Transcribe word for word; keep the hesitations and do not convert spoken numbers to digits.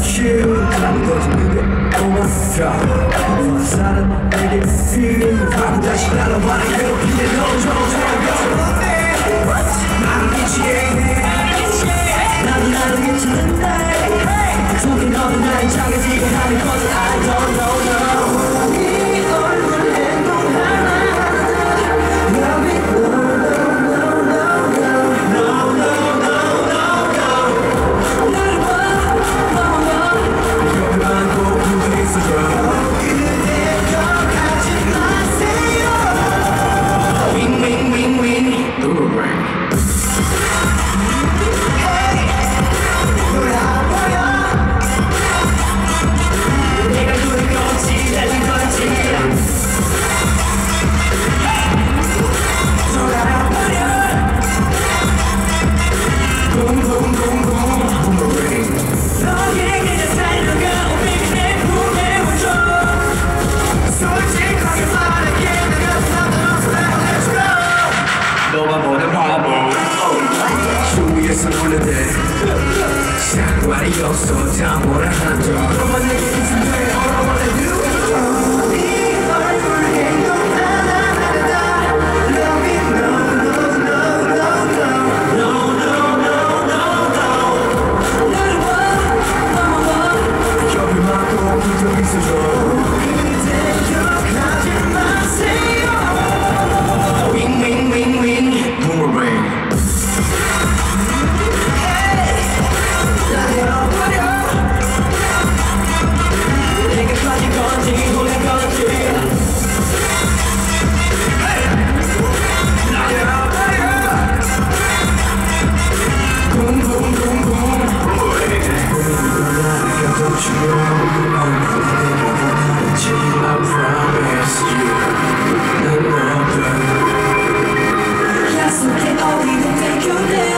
you 아무도 지금의 오마사 사람 내게 feel 하고 다시 날아와라 괴롭히는 너 좋아요 나는 미치겠네 나도 나를 괜찮은데 속에 너도 나의 작아지게 하는 것은 I don't know no 네 얼굴 행동 하나하나 Love it no no no no no no no no no 나를 봐 여기만 꼭 붙어 있어줘 그대 격하지 마세요 Win win win win Boomerang 너만 보는 바보 주위에서 놀래대 상관이 없어 다 뭐라 한다 너만 내게 있으면 돼 All I wanna do 네 얼굴 행동 하나하나 Love it no no no no no No no no no no 나를 봐 봐봐 옆에만 꼭 붙어 있어줘 그대 기억하지 마세요 Win win win win Boomerang 내가 가진 건지 보낸 건지 붕붕붕붕 Don't you know I promise you 난 너를 약속해 어디든 데려내